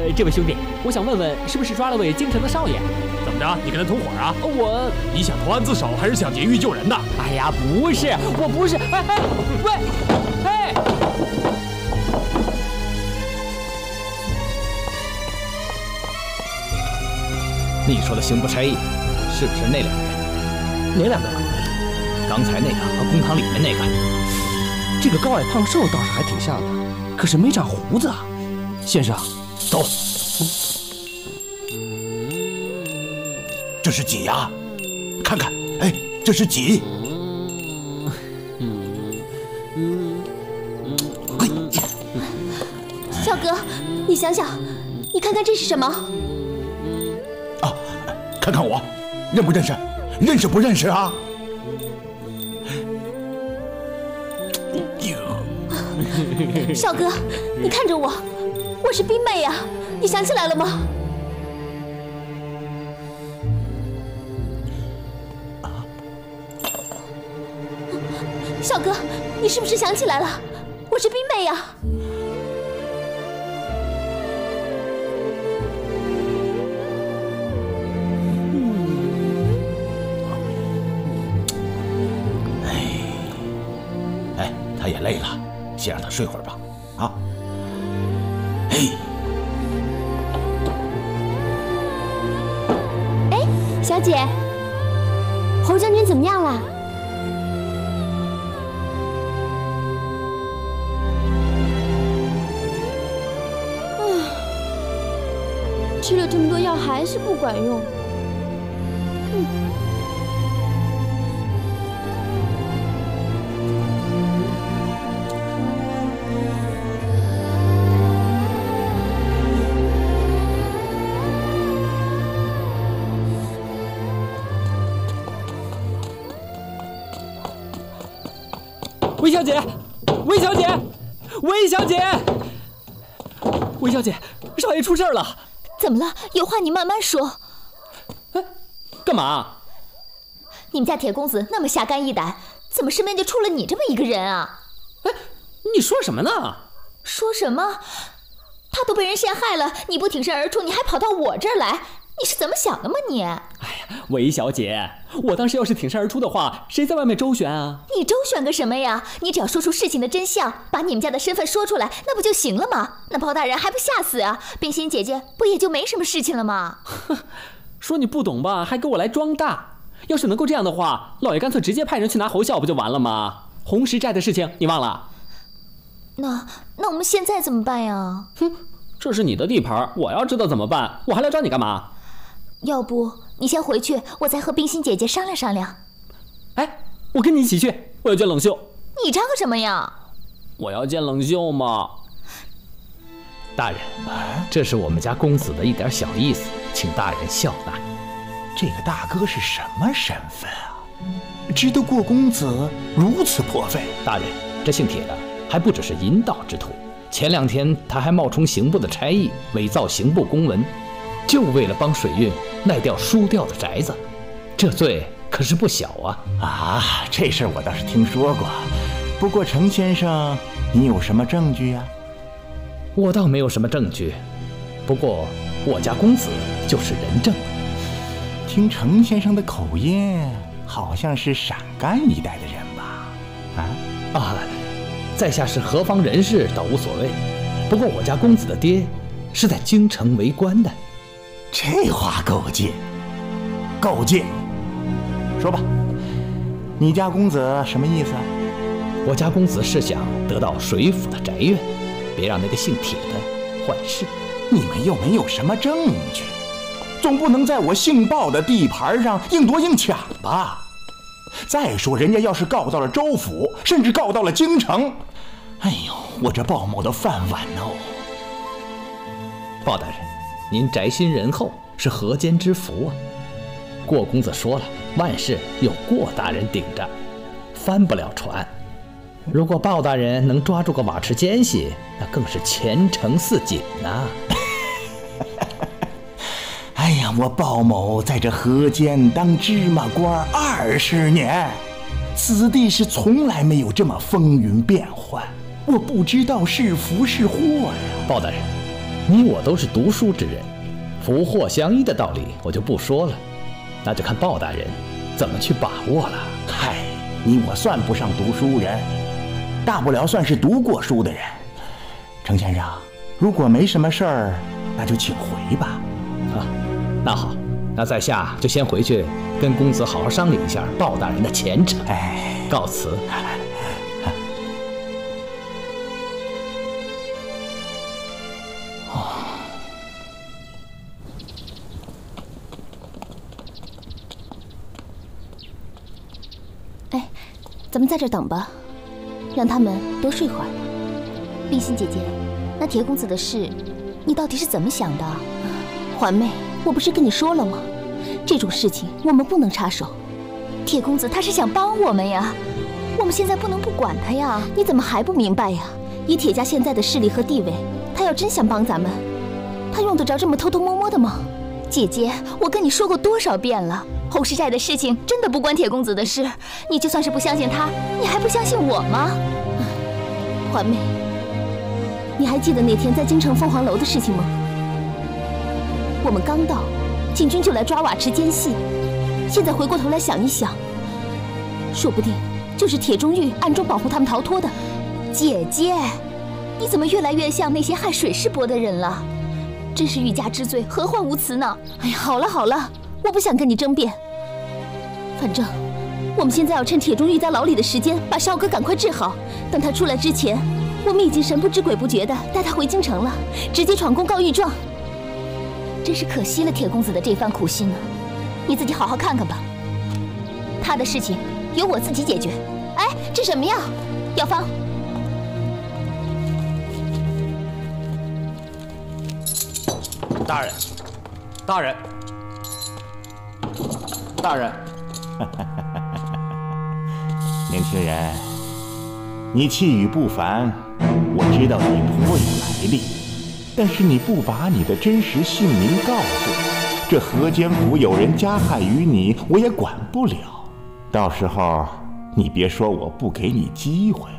这位兄弟，我想问问，是不是抓了位京城的少爷？ 怎么着？你跟他同伙啊？ 你想投案自首，还是想劫狱救人的？ 哎呀，不是，我不是。喂，哎！ 你说的刑部差役，是不是那2个人？ 哪2个？ 刚才那个和公堂里面那个。 这个高矮胖瘦倒是还挺像的，可是没长胡子啊。先生， 走。 这是几呀？看看，哎，这是几？ 少哥，你想想，你看看这是什么？ 啊，看看我，认不认识？认识不认识啊？ 少哥，你看着我，我是冰妹呀，你想起来了吗？少哥，你是不是想起来了？我是冰妹呀。 哎，他也累了，先让他睡会儿吧。啊， 哎，小姐，侯将军怎么样了？吃了这么多药还是不管用。 魏小姐，魏小姐，魏小姐，魏小姐，少爷出事了！ 怎么了？有话你慢慢说。 哎，干嘛？ 你们家铁公子那么下肝义胆，怎么身边就出了你这么一个人啊？ 哎，你说什么呢？ 说什么？他都被人陷害了，你不挺身而出，你还跑到我这儿来，你是怎么想的吗你？ 哎呀，韦小姐，我当时要是挺身而出的话，谁在外面周旋啊？ 你周旋个什么呀？你只要说出事情的真相，把你们家的身份说出来，那不就行了吗？那包大人还不吓死啊？冰心姐姐不也就没什么事情了吗？ 说你不懂吧，还给我来装大。要是能够这样的话，老爷干脆直接派人去拿侯孝不就完了吗？红石寨的事情你忘了？ 那我们现在怎么办呀？ 哼，这是你的地盘，我要知道怎么办，我还来找你干嘛？ 要不你先回去，我再和冰心姐姐商量商量。 哎，我跟你一起去，我要见冷秀。 你张个什么呀？ 我要见冷秀嘛。 大人，这是我们家公子的一点小意思，请大人笑纳。 这个大哥是什么身份啊？值得过公子如此破费？ 大人，这姓铁的还不只是淫盗之徒，前2天他还冒充刑部的差役，伪造刑部公文，就为了帮水运卖掉输掉的宅子，这罪可是不小啊！ 啊，这事儿我倒是听说过，不过程先生，你有什么证据呀？ 我倒没有什么证据，不过我家公子就是人证。 听程先生的口音，好像是陕甘一带的人吧？ 在下是何方人士倒无所谓，不过我家公子的爹是在京城为官的。 这话够劲，够劲！说吧，你家公子什么意思啊？ 我家公子是想得到水府的宅院，别让那个姓铁的坏事。 你们又没有什么证据，总不能在我姓鲍的地盘上硬夺硬抢吧？再说人家要是告到了州府，甚至告到了京城，哎呦，我这鲍某的饭碗哦！ 鲍大人，您宅心仁厚是河间之福啊。过公子说了，万事有过大人顶着，翻不了船。如果鲍大人能抓住个瓦池奸细，那更是前程似锦呐。 哎呀，我鲍某在这河间当芝麻官20年，此地是从来没有这么风云变幻，我不知道是福是祸呀。 鲍大人， 你我都是读书之人，福祸相依的道理我就不说了，那就看鲍大人怎么去把握了。 嗨，你我算不上读书人，大不了算是读过书的人。程先生，如果没什么事儿，那就请回吧。 啊，那好，那在下就先回去跟公子好好商量一下鲍大人的前程。 哎， 告辞。 哎，咱们在这儿等吧，让他们多睡会儿。冰心姐姐，那铁公子的事，你到底是怎么想的？环妹，我不是跟你说了吗？这种事情我们不能插手。铁公子他是想帮我们呀，我们现在不能不管他呀。你怎么还不明白呀？以铁家现在的势力和地位，他要真想帮咱们，他用得着这么偷偷摸摸的吗？姐姐，我跟你说过多少遍了，红石寨的事情真的不关铁公子的事。你就算是不相信他，你还不相信我吗？环妹，你还记得那天在京城凤凰楼的事情吗？我们刚到，禁军就来抓瓦池奸细。现在回过头来想一想，说不定就是铁中玉暗中保护他们逃脱的。姐姐，你怎么越来越像那些害水师伯的人了？真是欲加之罪，何患无辞呢？哎呀，好了好了，我不想跟你争辩。反正我们现在要趁铁中玉在牢里的时间，把少哥赶快治好。等他出来之前，我们已经神不知鬼不觉的带他回京城了，直接闯宫告御状。真是可惜了铁公子的这番苦心呢。你自己好好看看吧，他的事情由我自己解决。哎，这什么呀？药方。 大人，大人，大人。 年轻人，你气宇不凡，我知道你颇有来历，但是你不把你的真实姓名告诉我，这河间府有人加害于你，我也管不了。到时候你别说我不给你机会。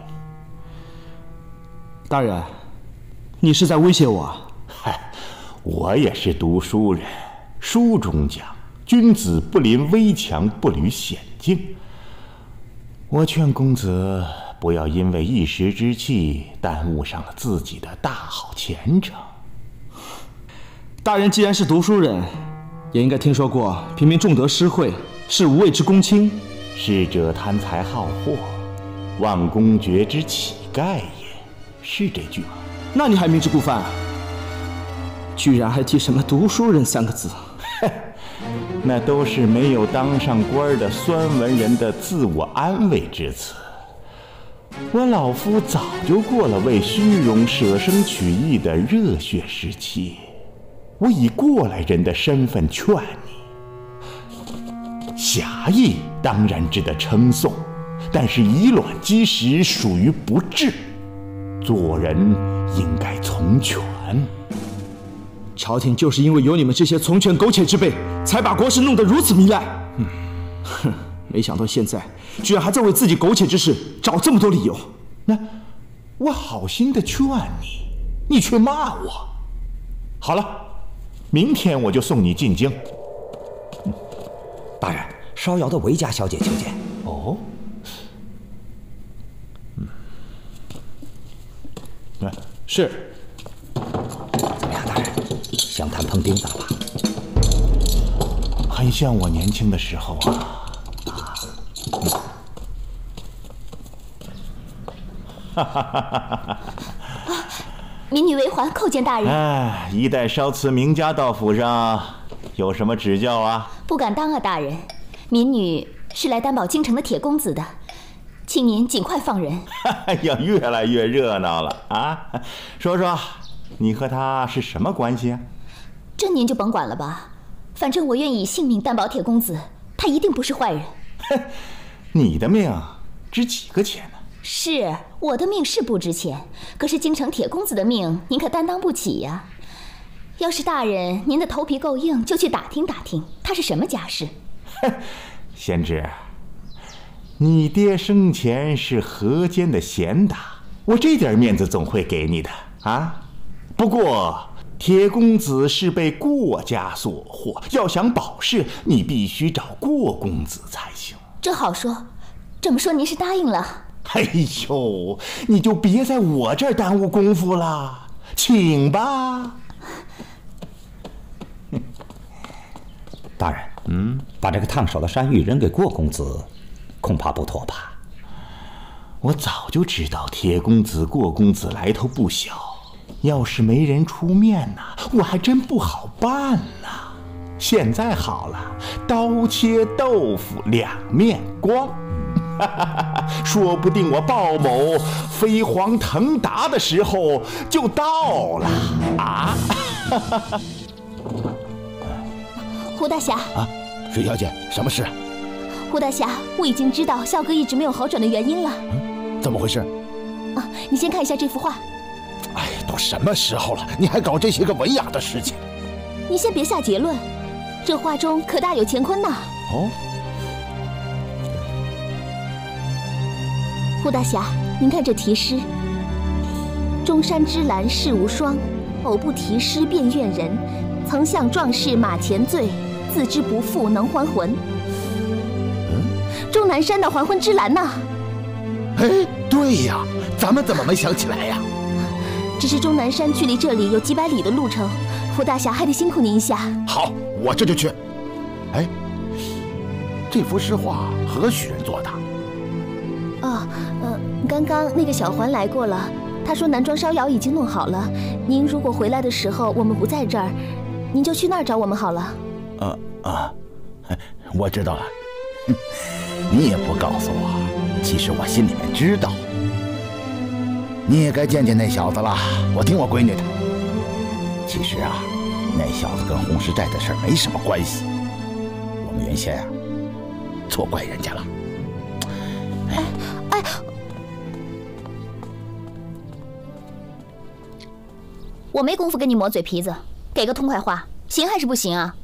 大人，你是在威胁我？ 嗨，我也是读书人，书中讲，君子不临危墙，不履险境。我劝公子不要因为一时之气耽误上了自己的大好前程。 大人既然是读书人，也应该听说过平民重德施惠，是无畏之公卿。 逝者贪财好货，忘公爵之乞丐也，是这句吗？ 那你还明知故犯啊？居然还提什么读书人3个字？ 那都是没有当上官的酸文人的自我安慰之词。我老夫早就过了为虚荣舍生取义的热血时期，我以过来人的身份劝你，侠义当然值得称颂，但是以卵击石属于不智，做人应该从权。 朝廷就是因为有你们这些从权苟且之辈，才把国事弄得如此糜烂。哼，没想到现在居然还在为自己苟且之事找这么多理由。 那我好心的劝你，你却骂我。好了，明天我就送你进京。 大人，稍遥的韦家小姐求见。 哦， 是。 怎么样，大人？相谈碰钉子了吧？ 很像我年轻的时候啊。 民女为环叩见大人。 哎，一代烧瓷名家到府上，有什么指教啊？ 不敢当啊，大人。民女是来担保京城的铁公子的，请您尽快放人。 哎呀，越来越热闹了啊！说说，你和他是什么关系啊？ 这您就甭管了吧，反正我愿意以性命担保铁公子，他一定不是坏人。 你的命值几个钱呢？ 是我的命是不值钱，可是京城铁公子的命您可担当不起呀。要是大人您的头皮够硬，就去打听打听他是什么家世。 贤侄，你爹生前是河间的贤达，我这点面子总会给你的啊。不过铁公子是被过家所惑，要想保释，你必须找过公子才行。 这好说，这么说您是答应了？ 哎呦，你就别在我这儿耽误功夫了，请吧。 大人，把这个烫手的山芋扔给过公子，恐怕不妥吧？ 我早就知道铁公子、过公子来头不小，要是没人出面呢，我还真不好办呢。现在好了，刀切豆腐两面光，说不定我鲍某飞黄腾达的时候就到了啊！ 胡大侠啊，水小姐，什么事？ 胡大侠，我已经知道笑哥一直没有好转的原因了。 怎么回事？ 啊，你先看一下这幅画。 哎，都什么时候了，你还搞这些个文雅的事情？ 你先别下结论，这画中可大有乾坤呐。 哦， 胡大侠，您看这题诗：中山之兰世无双，偶不题诗便怨人。曾向壮士马前醉，自知不复能还魂。终南山的还魂之兰呐。 哎，对呀，咱们怎么没想起来呀？ 只是终南山距离这里有几百里的路程，胡大侠还得辛苦您一下。 好，我这就去。哎，这幅诗画何许人做的？ 哦，刚刚那个小环来过了，他说南庄烧窑已经弄好了。您如果回来的时候我们不在这儿，您就去那儿找我们好了。 我知道了。你也不告诉我，其实我心里面知道。你也该见见那小子了，我听我闺女的。其实啊，那小子跟红石寨的事没什么关系，我们原先啊错怪人家了。 哎，我没工夫跟你磨嘴皮子，给个痛快话，行还是不行啊？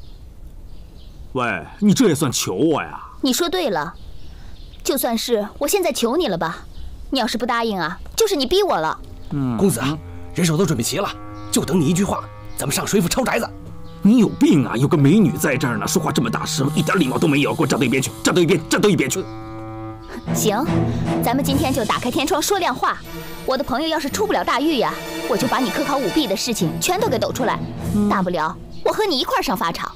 喂，你这也算求我呀？ 你说对了，就算是我现在求你了吧，你要是不答应啊，就是你逼我了。 公子啊，人手都准备齐了，就等你一句话，咱们上水府抄宅子。 你有病啊！有个美女在这儿呢，说话这么大声，一点礼貌都没有，给我站到一边去！站到一边，站到一边去！ 行，咱们今天就打开天窗说亮话。我的朋友要是出不了大狱呀，我就把你科考舞弊的事情全都给抖出来，大不了我和你一块儿上法场。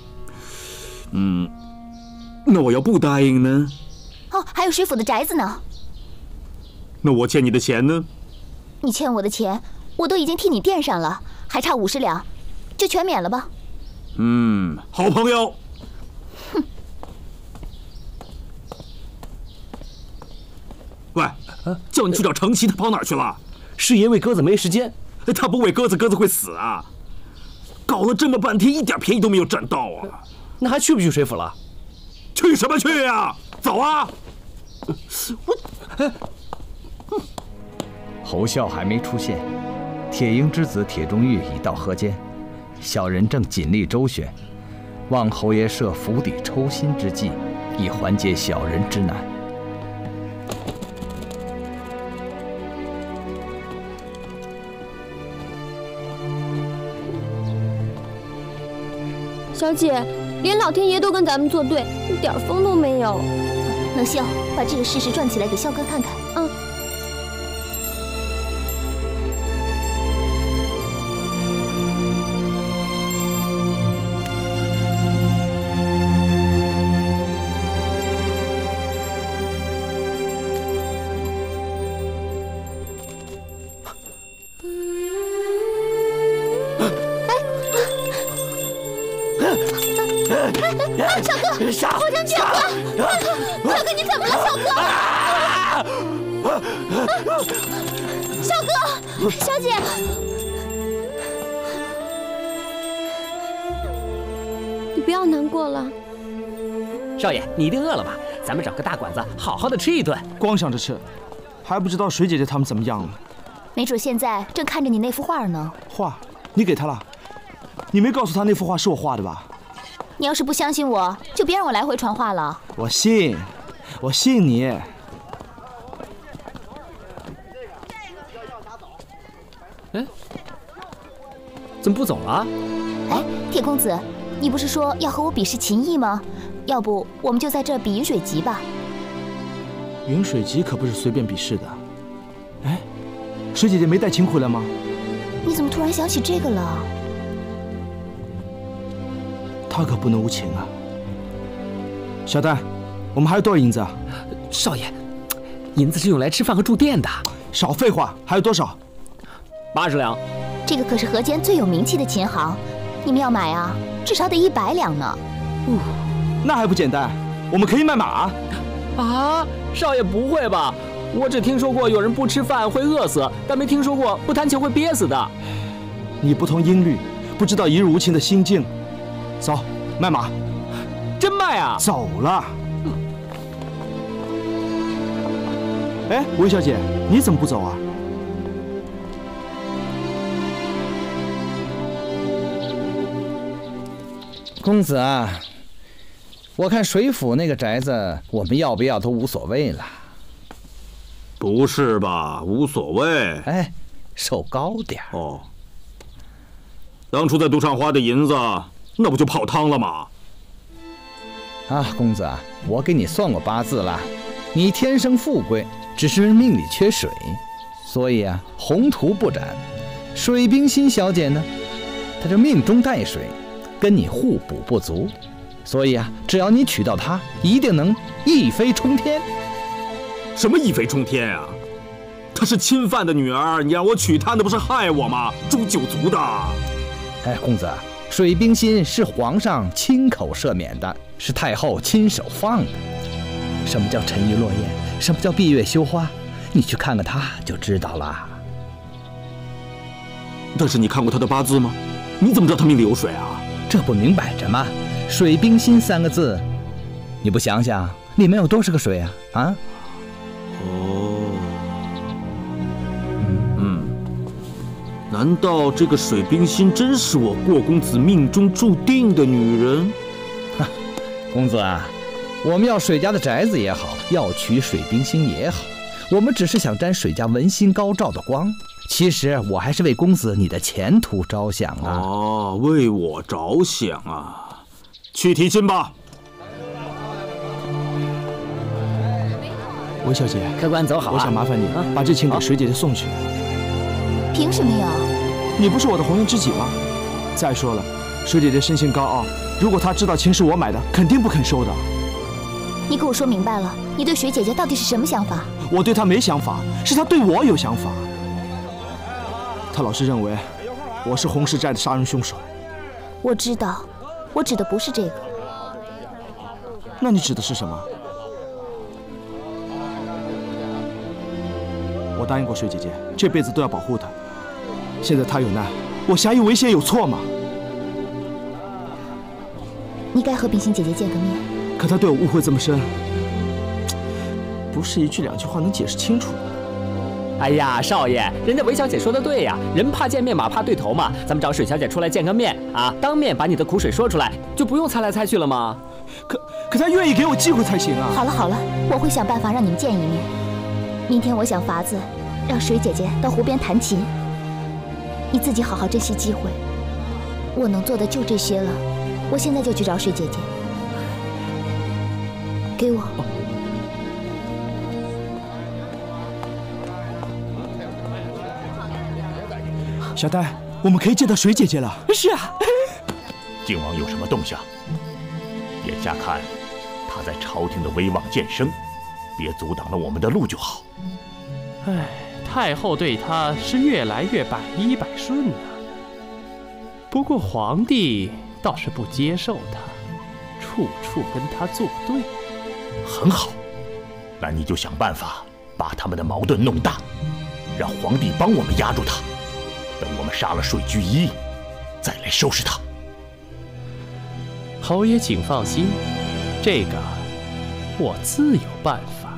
那我要不答应呢？ 哦，还有水府的宅子呢。 那我欠你的钱呢？ 你欠我的钱，我都已经替你垫上了，还差50两，就全免了吧。 好朋友。 哼。 喂，叫你去找程琦，他跑哪儿去了？ 是爷喂鸽子没时间， 他不喂鸽子，鸽子会死啊！搞了这么半天，一点便宜都没有占到啊！ 那还去不去水府了？ 去什么去呀？走啊！ 侯啸还没出现，铁鹰之子铁中玉已到河间，小人正尽力周旋，望侯爷设釜底抽薪之计，以缓解小人之难。 小姐，连老天爷都跟咱们作对，一点风都没有。 冷秀，把这个事实转起来给笑哥看看。小哥，侯将军，小哥你怎么了？小哥，小姐， 你不要难过了。 少爷，你一定饿了吧？咱们找个大馆子，好好的吃一顿。 光想着吃，还不知道水姐姐他们怎么样了。 没准现在正看着你那幅画呢。 画？你给他了？你没告诉他那幅画是我画的吧？ 你要是不相信我，就别让我来回传话了。 我信，我信你。 哎，怎么不走了？ 哎，铁公子，你不是说要和我比试琴艺吗？要不我们就在这比饮水集吧。 饮水集可不是随便比试的。哎，水姐姐没带琴回来吗？ 你怎么突然想起这个了？ 她可不能无情啊。小戴，我们还有多少银子啊？ 少爷，银子是用来吃饭和住店的。 少废话，还有多少 ？80两。 这个可是河间最有名气的琴行，你们要买啊，至少得100两呢。 那还不简单？我们可以卖马。 啊，少爷不会吧？我只听说过有人不吃饭会饿死，但没听说过不弹琴会憋死的。 你不通音律，不知道一日无情的心境。走，卖马。 真卖啊？ 走了。哎，韦小姐，你怎么不走啊？ 公子啊，我看水府那个宅子，我们要不要都无所谓了。 不是吧？无所谓。 哎，手高点哦。当初在赌场花的银子，那不就泡汤了吗？ 啊，公子啊，我给你算过八字了，你天生富贵，只是命里缺水，所以啊，宏图不展。水冰心小姐呢，她这命中带水，跟你互补不足，所以啊，只要你娶到她，一定能一飞冲天。 什么一飞冲天啊？她是亲犯的女儿，你让我娶她，那不是害我吗？诛九族的。 哎，公子，水冰心是皇上亲口赦免的，是太后亲手放的。什么叫沉鱼落雁？什么叫闭月羞花？你去看看她就知道了。 但是你看过她的八字吗？你怎么知道她命里有水啊？ 这不明摆着吗？水冰心3个字，你不想想里面有多少个水啊？啊？ 难道这个水冰心真是我过公子命中注定的女人？ 公子啊，我们要水家的宅子也好，要娶水冰心也好，我们只是想沾水家文心高照的光。其实我还是为公子你的前途着想啊！ 哦，为我着想啊！去提亲吧。 韦小姐， 客官走好啊！ 我想麻烦你把这琴给水姐姐送去。 凭什么呀？ 你不是我的红颜知己吗？再说了，水姐姐生性高傲，如果她知道琴是我买的，肯定不肯收的。 你给我说明白了，你对水姐姐到底是什么想法？ 我对她没想法，是她对我有想法。她老是认为我是洪氏寨的杀人凶手。 我知道，我指的不是这个。 那你指的是什么？我答应过水姐姐，这辈子都要保护她。现在她有难，我侠义为先有错吗？ 你该和冰心姐姐见个面。 可她对我误会这么深，不是一句两句话能解释清楚的。 哎呀，少爷，人家韦小姐说的对呀，人怕见面，马怕对头嘛。咱们找水小姐出来见个面啊，当面把你的苦水说出来，就不用猜来猜去了吗？ 可她愿意给我机会才行啊！ 好了好了，我会想办法让你们见一面。明天我想法子让水姐姐到湖边弹琴，你自己好好珍惜机会。我能做的就这些了，我现在就去找水姐姐。给我。 小戴，我们可以见到水姐姐了。 是啊。 靖王有什么动向？眼下看，他在朝廷的威望渐升，别阻挡了我们的路就好。 哎，太后对他是越来越百依百顺了。不过皇帝倒是不接受他，处处跟他作对。 很好，那你就想办法把他们的矛盾弄大，让皇帝帮我们压住他。等我们杀了水居一，再来收拾他。 侯爷请放心，这个我自有办法。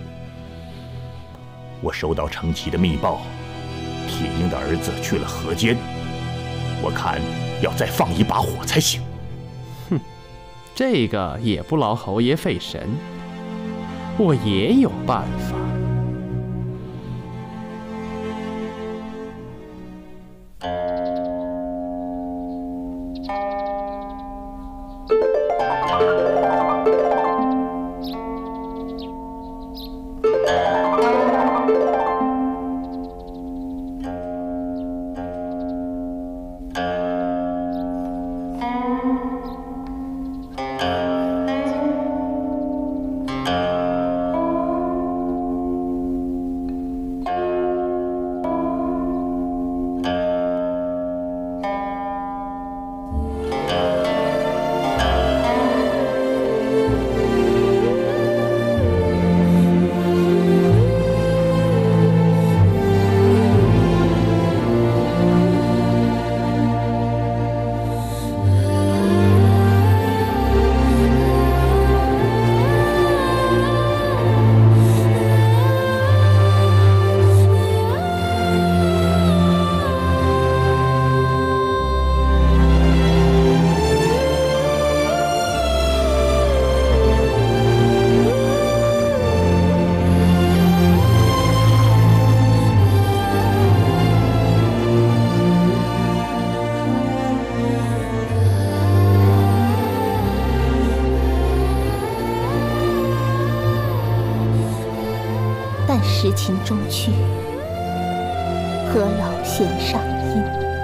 我收到程琦的密报，铁英的儿子去了河间，我看要再放一把火才行。 哼，这个也不劳侯爷费神，我也有办法。 时情终去，何劳弦上音？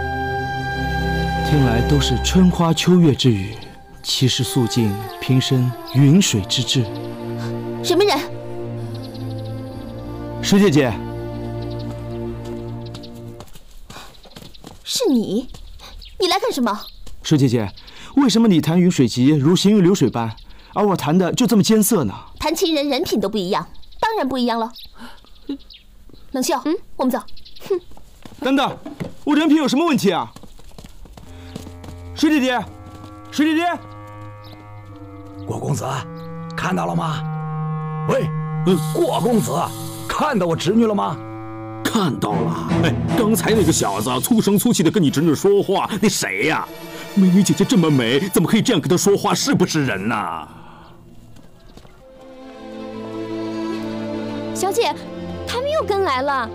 听来都是春花秋月之语，其实素净平生云水之志。 什么人？ 石姐姐， 是你？你来干什么？ 石姐姐，为什么你弹云水集如行云流水般，而我弹的就这么艰涩呢？ 弹琴人人品都不一样，当然不一样了。冷秀，我们走。哼， 等等，我人品有什么问题啊？水姐姐，水姐姐， 郭公子，看到了吗？喂，郭公子，看到我侄女了吗？ 看到了。哎，刚才那个小子粗声粗气的跟你侄女说话，那谁呀？美女姐姐这么美，怎么可以这样跟她说话？是不是人呐？ 小姐，他们又跟来了。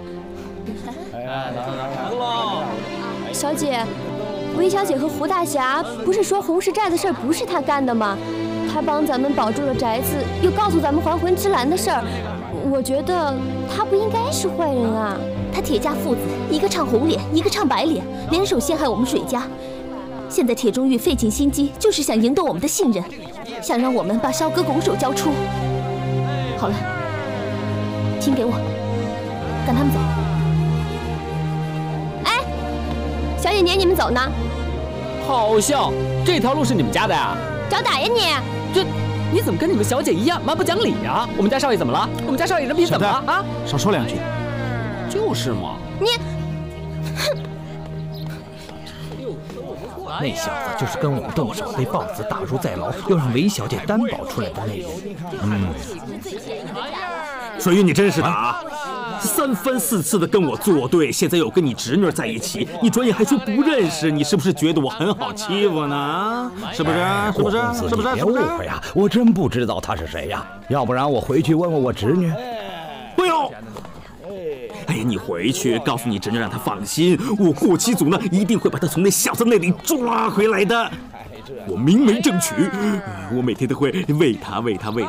小姐，韦小姐和胡大侠不是说红石寨的事儿不是他干的吗？他帮咱们保住了宅子，又告诉咱们还魂之兰的事儿，我觉得他不应该是坏人啊。 他铁家父子，一个唱红脸，一个唱白脸，联手陷害我们水家。现在铁中玉费尽心机，就是想赢得我们的信任，想让我们把萧哥拱手交出。好了，琴给我，赶他们走。 哎，小姐撵你们走呢？ 好笑，这条路是你们家的呀？ 找打呀你！ 这你怎么跟你们小姐一样蛮不讲理呀？我们家少爷怎么了？我们家少爷人品怎么了啊？ 少说两句。 就是嘛。 你， 那小子就是跟我们动手被豹子打入在牢，又让韦小姐担保出来的那人。 水玉，你真是的啊！三番四次的跟我作对，现在又跟你侄女在一起，你转眼还说不认识，你是不是觉得我很好欺负呢？是不是？是不是？是不是？ 别误会呀，我真不知道他是谁呀，要不然我回去问问我侄女。 不用。哎呀，你回去告诉你侄女，让她放心，我过七祖呢一定会把她从那小子那里抓回来的。我明媒正娶，我每天都会喂她，喂饱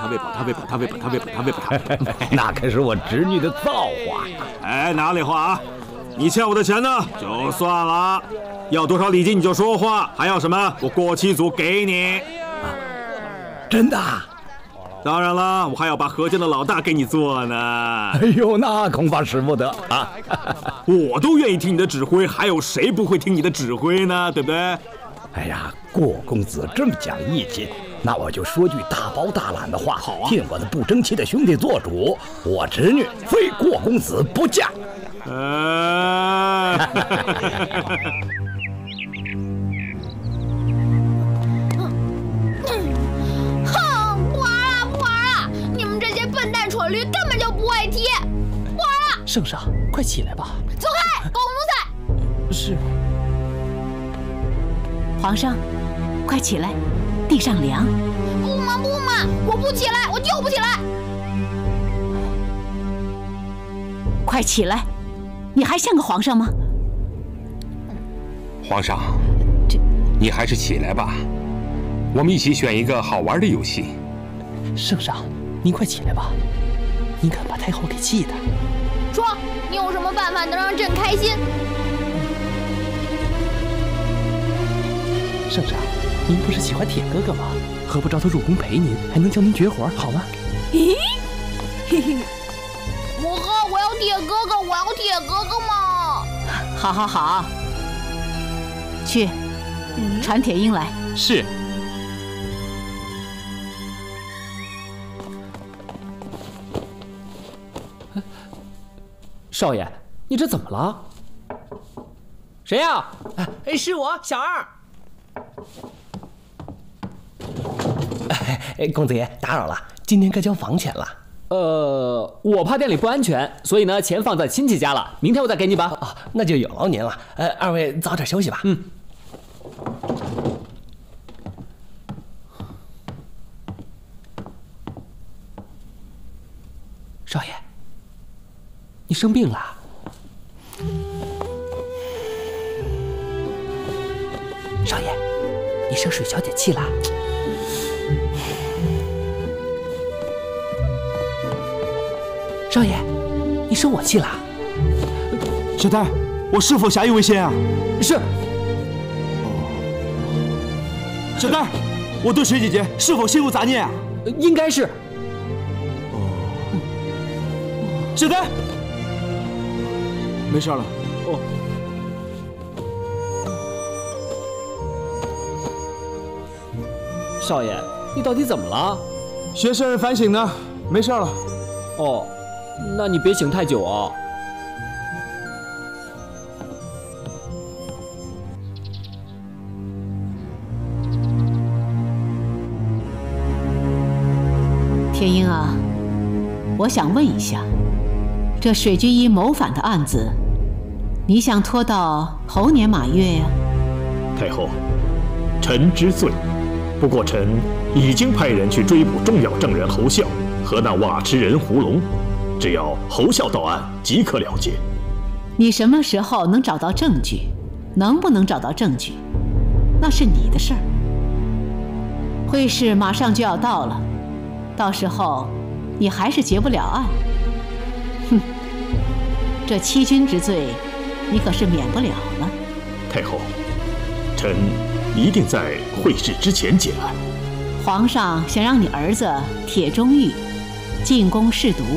她。 那可是我侄女的造化呀！ 哎，哪里话啊？你欠我的钱呢，就算了，要多少礼金你就说话，还要什么？我过七祖给你。 真的？ 当然了，我还要把河间的老大给你做呢。 哎呦，那恐怕使不得啊！ 我都愿意听你的指挥，还有谁不会听你的指挥呢？对不对？ 哎呀，郭公子这么讲义气，那我就说句大包大揽的话， 好啊， 替我的不争气的兄弟做主，我侄女非郭公子不嫁。 蠢驴根本就不会踢，不玩了！ 圣上，快起来吧！ 走开，狗奴才！ 是。 皇上，快起来，地上凉。 不嘛，我不起来，我就不起来！ 快起来，你还像个皇上吗？ 皇上， 你还是起来吧，我们一起选一个好玩的游戏。 圣上，您快起来吧，您看把太后给气的。 说，你有什么办法能让朕开心？ 圣上，您不是喜欢铁哥哥吗？何不招他入宫陪您，还能教您绝活，好吗？ 嘿嘿，母后，我要铁哥哥，我要铁哥哥嘛！ 好好好，去，传铁鹰来。 是。 少爷，你这怎么了？谁呀？ 是我，小二。公子爷，打扰了，今天该交房钱了。 我怕店里不安全，所以呢，钱放在亲戚家了，明天我再给你吧。 哦，那就有劳您了。二位早点休息吧。 嗯。少爷，你生病了？少爷，你生水小姐气了？少爷，你生我气了？ 小戴，我是否侠义为先啊？ 是。 小戴，我对水姐姐是否心有杂念啊？ 应该是。 小戴，没事了。哦。 少爷，你到底怎么了？ 学生反省呢，没事了。 哦。那你别醒太久啊！ 铁鹰啊，我想问一下，这水军一谋反的案子，你想拖到猴年马月呀？ 太后，臣知罪，不过臣已经派人去追捕重要证人侯孝和那瓦池人胡龙。只要侯孝到案，即可了结。 你什么时候能找到证据？能不能找到证据，那是你的事儿。会试马上就要到了，到时候你还是结不了案。哼，这欺君之罪，你可是免不了了。 太后，臣一定在会试之前结案。 皇上想让你儿子铁中玉进宫试毒。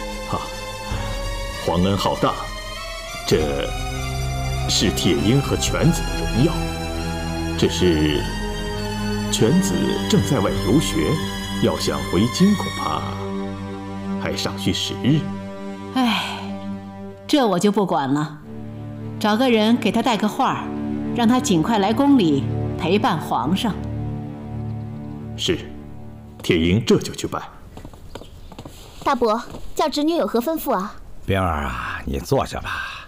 皇恩浩大，这是铁鹰和犬子的荣耀。只是犬子正在外游学，要想回京，恐怕还尚需时日。 哎，这我就不管了，找个人给他带个话，让他尽快来宫里陪伴皇上。 是，铁鹰这就去办。 大伯，叫侄女有何吩咐啊？ 冰儿啊，你坐下吧。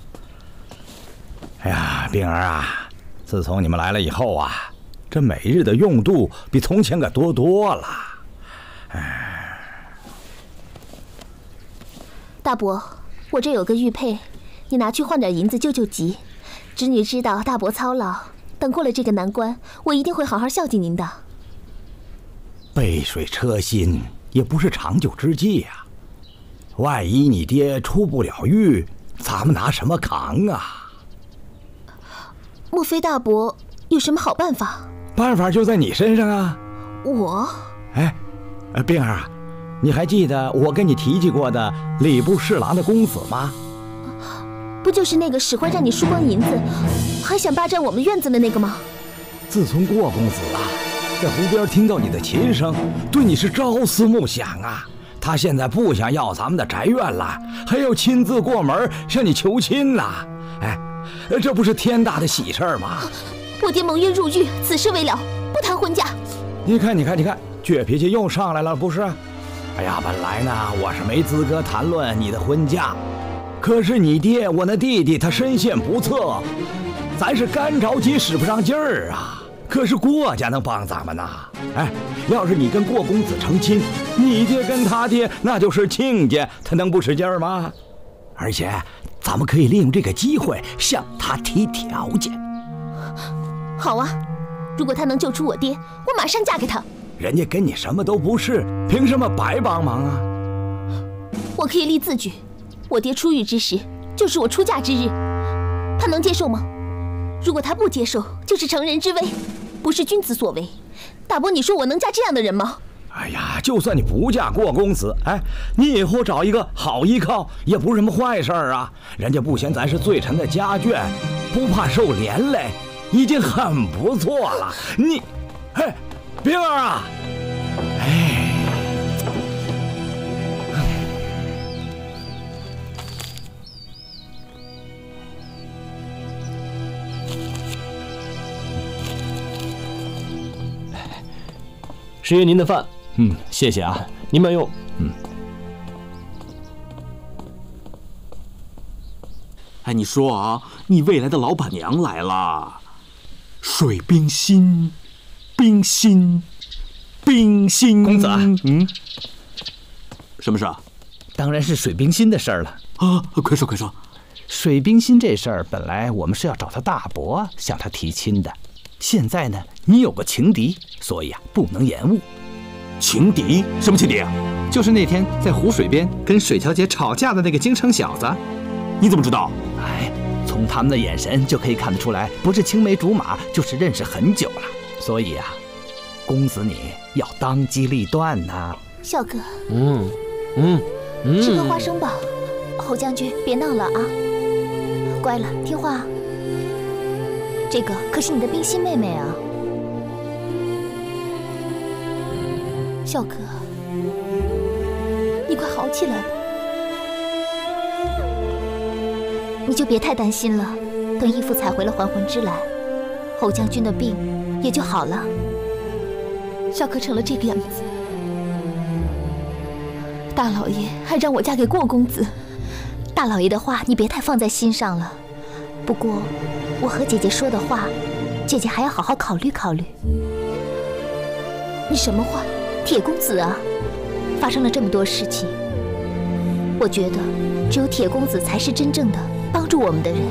哎呀，冰儿啊，自从你们来了以后啊，这每日的用度比从前可多多了。哎， 大伯，我这有个玉佩，你拿去换点银子救救急。侄女知道大伯操劳，等过了这个难关，我一定会好好孝敬您的。 杯水车薪也不是长久之计呀。万一你爹出不了狱，咱们拿什么扛啊？ 莫非大伯有什么好办法？ 办法就在你身上啊！ 我？ 哎，冰儿啊，你还记得我跟你提起过的礼部侍郎的公子吗？ 不就是那个使唤让你输光银子，还想霸占我们院子的那个吗？ 自从郭公子啊在湖边听到你的琴声，对你是朝思暮想啊。他现在不想要咱们的宅院了，还要亲自过门向你求亲呢。哎，这不是天大的喜事吗？ 我爹蒙冤入狱，此事未了，不谈婚嫁。 你看，倔脾气又上来了，不是？哎呀，本来呢，我是没资格谈论你的婚嫁，可是你爹，我那弟弟，他身陷不测，咱是干着急使不上劲儿啊。可是郭家能帮咱们呐？哎，要是你跟郭公子成亲，你爹跟他爹那就是亲家，他能不使劲儿吗？而且咱们可以利用这个机会向他提条件。 好啊，如果他能救出我爹，我马上嫁给他。 人家跟你什么都不是，凭什么白帮忙啊？ 我可以立字据，我爹出狱之时就是我出嫁之日，他能接受吗？如果他不接受，就是乘人之危，不是君子所为。大伯，你说我能嫁这样的人吗？ 哎呀，就算你不嫁郭公子，哎，你以后找一个好依靠也不是什么坏事啊。人家不嫌咱是罪臣的家眷，不怕受连累，已经很不错了。你，嘿，冰儿啊，哎。 师爷，您的饭。谢谢啊，您慢用。 哎，你说啊，你未来的老板娘来了，水冰心，冰心，冰心。 公子， 什么事啊？ 当然是水冰心的事儿了啊！快说快说。 水冰心这事儿，本来我们是要找他大伯向他提亲的，现在呢，你有个情敌，所以啊，不能延误。 情敌？什么情敌啊？ 就是那天在湖水边跟水小姐吵架的那个京城小子。 你怎么知道？ 哎，从他们的眼神就可以看得出来，不是青梅竹马，就是认识很久了。所以啊，公子你要当机立断呐。 孝哥，吃个花生吧。侯将军，别闹了啊，乖了，听话。这个可是你的冰心妹妹啊。孝哥，你快好起来吧，你就别太担心了。等义父采回了还魂之来，侯将军的病也就好了。孝哥成了这个样子，大老爷还让我嫁给郭公子，大老爷的话你别太放在心上了。不过我和姐姐说的话，姐姐还要好好考虑考虑。你什么话？铁公子啊，发生了这么多事情，我觉得只有铁公子才是真正的帮助我们的人。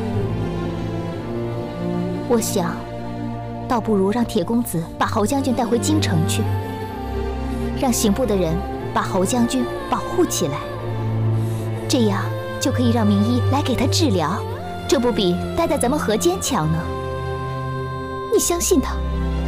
我想，倒不如让铁公子把侯将军带回京城去，让刑部的人把侯将军保护起来，这样就可以让名医来给他治疗，这不比待在咱们河间强呢？你相信他？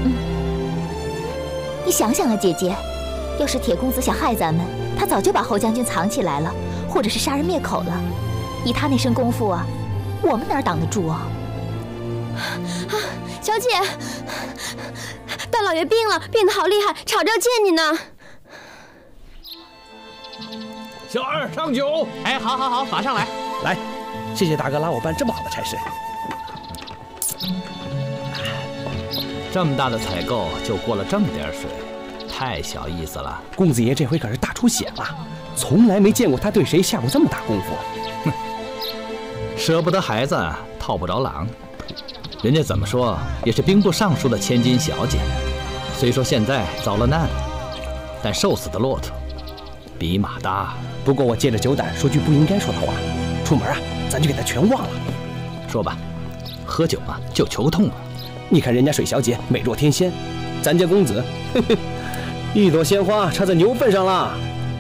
你想想啊，姐姐。要是铁公子想害咱们，他早就把侯将军藏起来了，或者是杀人灭口了。以他那身功夫啊，我们哪挡得住啊？ 小姐，大老爷病了，病得好厉害，吵着要见你呢。 小二上酒。 哎，好，马上来。 来，谢谢大哥拉我办这么好的差事。 这么大的采购就过了这么点水。太小意思了， 公子爷这回可是大出血了，从来没见过他对谁下过这么大功夫。 哼，舍不得孩子套不着狼，人家怎么说也是兵部尚书的千金小姐，虽说现在遭了难，但瘦死的骆驼比马大。 不过我借着酒胆说句不应该说的话，出门啊，咱就给他全忘了。 说吧，喝酒嘛就求痛了。 你看人家水小姐美若天仙，咱家公子，嘿嘿。一朵鲜花插在牛粪上了。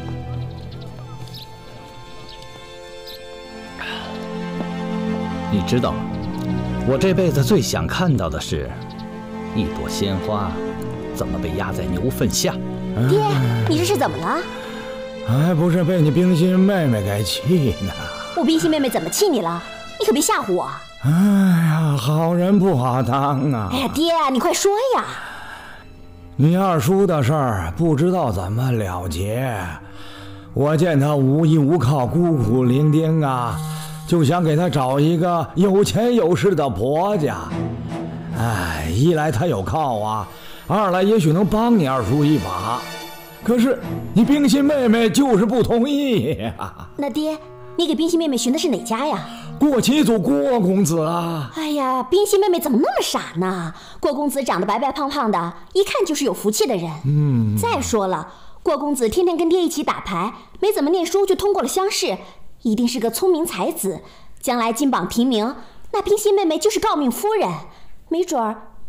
你知道吗？我这辈子最想看到的是，一朵鲜花怎么被压在牛粪下。 爹，你这是怎么了？ 还不是被你冰心妹妹给气呢。 我冰心妹妹怎么气你了？你可别吓唬我。 哎呀，好人不好当啊！ 哎呀，爹，你快说呀！ 你二叔的事儿不知道怎么了结，我见他无依无靠、孤苦伶仃啊，就想给他找一个有钱有势的婆家。哎，一来他有靠啊，二来也许能帮你二叔一把。可是你冰心妹妹就是不同意呀。 那爹，你给冰心妹妹寻的是哪家呀？ 郭启祖郭公子啊！ 哎呀，冰心妹妹怎么那么傻呢？郭公子长得白白胖胖的，一看就是有福气的人。再说了，郭公子天天跟爹一起打牌，没怎么念书就通过了乡试，一定是个聪明才子，将来金榜题名，那冰心妹妹就是诰命夫人，没准儿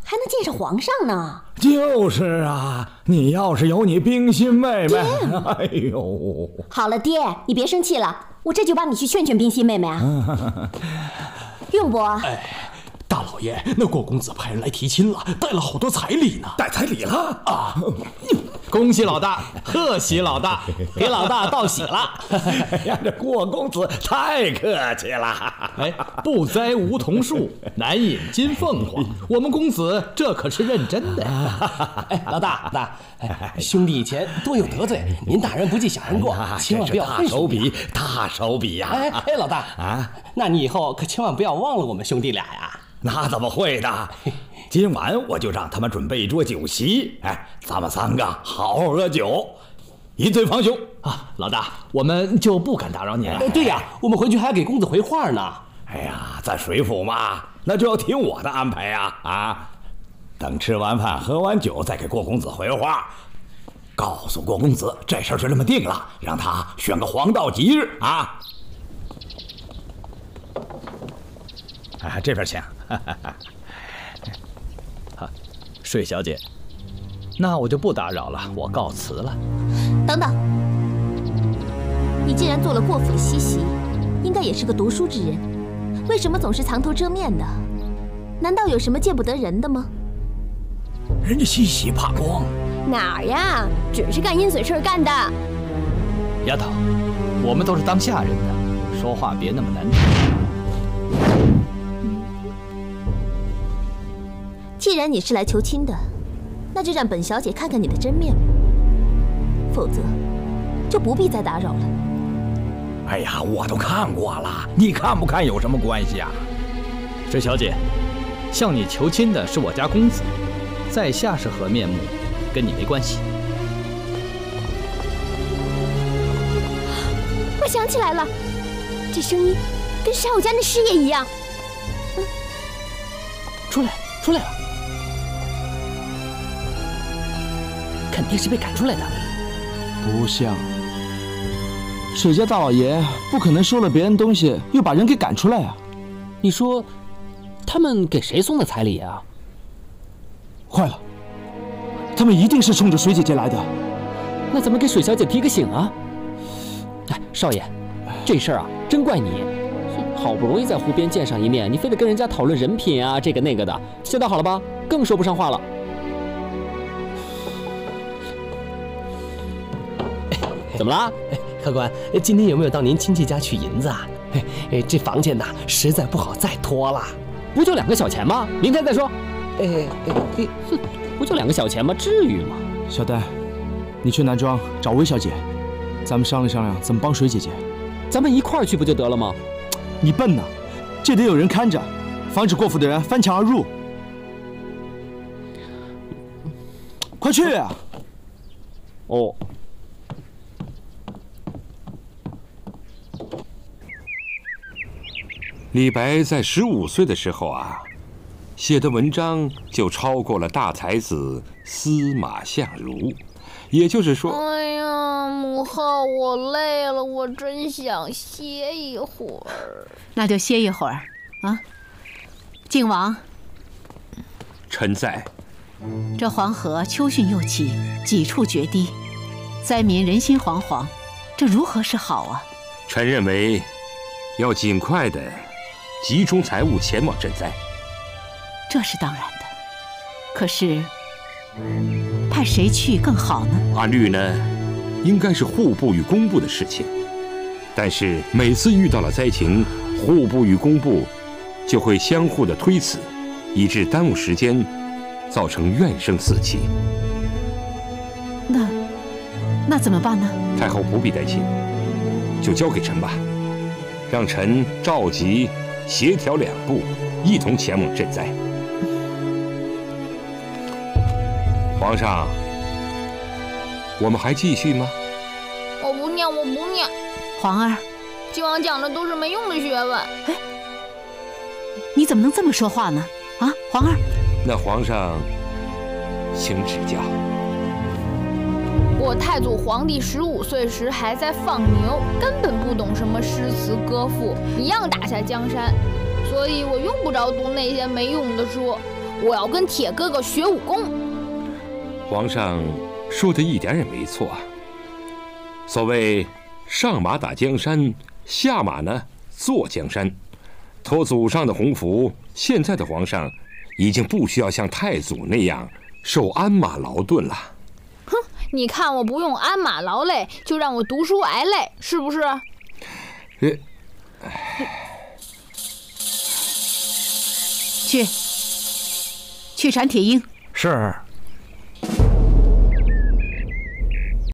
还能见上皇上呢。 就是啊，你要是有你冰心妹妹，哎呦！ 好了，爹，你别生气了，我这就帮你去劝劝冰心妹妹啊。用不？ 哎，大老爷，那郭公子派人来提亲了，带了好多彩礼呢。 带彩礼了啊！ 恭喜老大，贺喜老大，给老大道喜了。 哎呀，这郭公子太客气了。 哎，不栽梧桐树，难引金凤凰。我们公子这可是认真的呀。 哎，老大，兄弟以前多有得罪，您大人不计小人过，千万不要大手笔，大手笔呀！ 哎，老大啊，那你以后可千万不要忘了我们兄弟俩呀。 那怎么会的？今晚我就让他们准备一桌酒席，哎，咱们3个好好喝酒，一醉方休啊！老大，我们就不敢打扰您了。 对呀，我们回去还要给公子回话呢。 哎呀，在水府嘛，那就要听我的安排呀！啊，等吃完饭喝完酒再给郭公子回话，告诉郭公子这事儿就这么定了，让他选个黄道吉日啊！啊，这边请。 水小姐，那我就不打扰了，我告辞了。 等等，你既然做了过府的西席，应该也是个读书之人，为什么总是藏头遮面的？难道有什么见不得人的吗？ 人家西席怕光。 哪儿呀？准是干阴损事干的。 丫头，我们都是当下人的，说话别那么难听。 既然你是来求亲的，那就让本小姐看看你的真面目，否则就不必再打扰了。 哎呀，我都看过了，你看不看有什么关系啊？ 水小姐，向你求亲的是我家公子，在下是何面目，跟你没关系。 我想起来了，这声音跟沙我家那师爷一样。 出来了！肯定是被赶出来的。 不像，水家大老爷不可能收了别人东西又把人给赶出来啊！ 你说，他们给谁送的彩礼啊？ 坏了，他们一定是冲着水姐姐来的。 那咱们给水小姐提个醒啊！哎，少爷，这事儿啊，真怪你。好不容易在湖边见上一面，你非得跟人家讨论人品啊，这个那个的。现在好了吧？更说不上话了。怎么啦？ 客官，今天有没有到您亲戚家取银子啊？这房钱呐，实在不好再拖了。 不就2个小钱吗？明天再说。哼，不就2个小钱吗？至于吗？ 小戴，你去南庄找魏小姐，咱们商量商量怎么帮水姐姐。 咱们一块儿去不就得了吗？ 你笨呢，这得有人看着，防止过府的人翻墙而入。快去啊！ 哦。 李白在15岁的时候啊，写的文章就超过了大才子司马相如，也就是说， 哎呀，母后，我累了，我真想歇一会儿。 那就歇一会儿啊。靖王， 臣在。 这黄河秋汛又起，几处决堤，灾民人心惶惶，这如何是好啊？ 臣认为，要尽快的集中财物前往赈灾。 这是当然的，可是派谁去更好呢？ 按律呢，应该是户部与工部的事情，但是每次遇到了灾情，户部与工部就会相互的推辞，以致耽误时间，造成怨声四起。 那怎么办呢？ 太后不必担心，就交给臣吧，让臣召集协调2部，一同前往赈灾。皇上，我们还继续吗？ 我不念，我不念。 皇儿， 靖王讲的都是没用的学问。 哎，你怎么能这么说话呢？啊，皇儿。 那皇上，请指教。 我太祖皇帝15岁时还在放牛，根本不懂什么诗词歌赋，一样打下江山，所以我用不着读那些没用的书。 我要跟铁哥哥学武功。 皇上说的一点也没错啊。所谓上马打江山，下马呢坐江山。托祖上的鸿福，现在的皇上已经不需要像太祖那样受鞍马劳顿了。 哼，你看我不用鞍马劳累，就让我读书挨累，是不是？ 去斩铁鹰。 是。